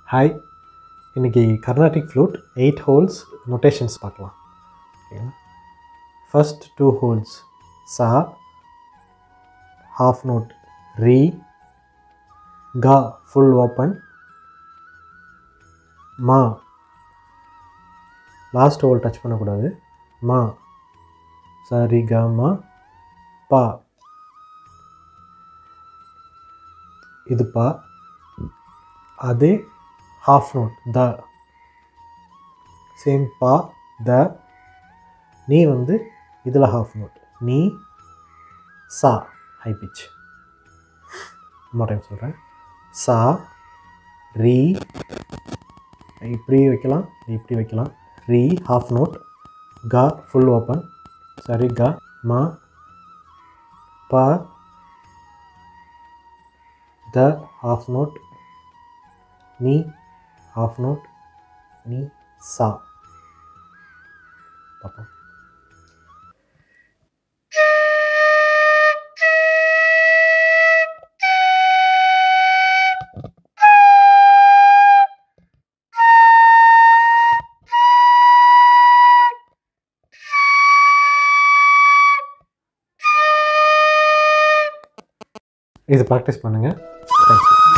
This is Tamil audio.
ஹாய், இன்றைக்கி கர்நாடிக் ஃப்ளூட் 8 ஹோல்ஸ் நொட்டேஷன்ஸ் பார்க்கலாம். ஓகேங்களா? ஃபர்ஸ்ட் 2 ஹோல்ஸ் சா, ஹாஃப் நோட் ரீ, கா ஃபுல் ஓப்பன், மா லாஸ்ட் ஹோல் டச் பண்ணக்கூடாது, மா சரி க மா, பா இது பா, அதே half note த, சேம் பா த, நீ வந்து இதில் half note நீ, சா ஹை பிச். இன்னொரு டைம் சொல்கிறேன். சா ரீ, இப்படி வைக்கலாம், இப்படி வைக்கலாம். ரீ half note, கா ஃபுல் ஓப்பன், சரி கா மா, பா த half note, நீ half note, நீ சா. பார்ப்போம். இது ப்ராக்டிஸ் பண்ணுங்கள். தேங்க்யூ.